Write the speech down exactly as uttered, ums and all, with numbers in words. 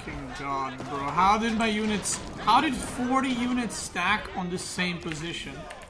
fucking god, bro. How did my units... How did forty units stack on the same position?